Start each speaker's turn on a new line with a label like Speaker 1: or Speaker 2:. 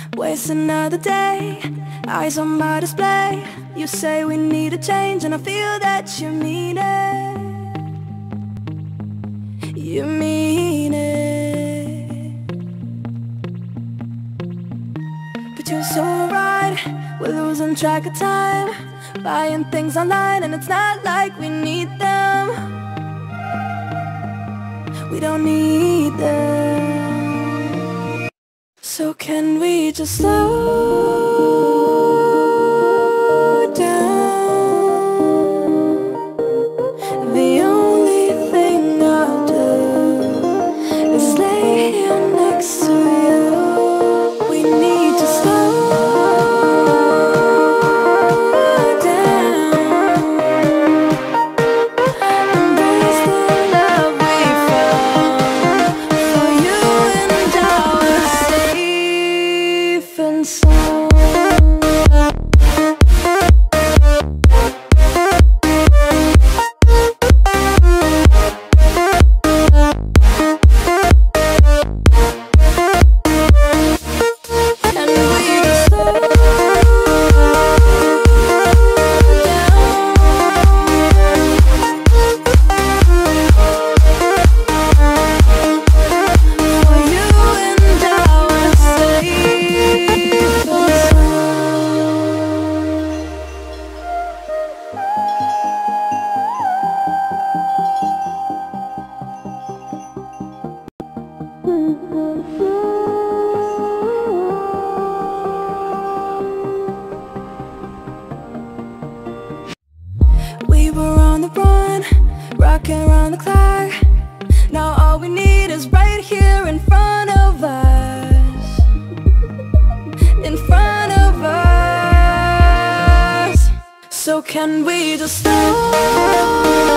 Speaker 1: Waste another day, eyes on my display. You say we need a change and I feel that you mean it. You mean it. But you're so right, we're losing track of time, buying things online and it's not like we need them. We don't need them. So can we just slow down? The only thing I'll do is lay here next to you. We need to slow down. Embrace the love we found. For you and I we're safe and sound. And we just slow down. For you and I we're safe and we were on the run, rocking around the clock. Now all we need is right here in front of us. In front of us. So can we just slow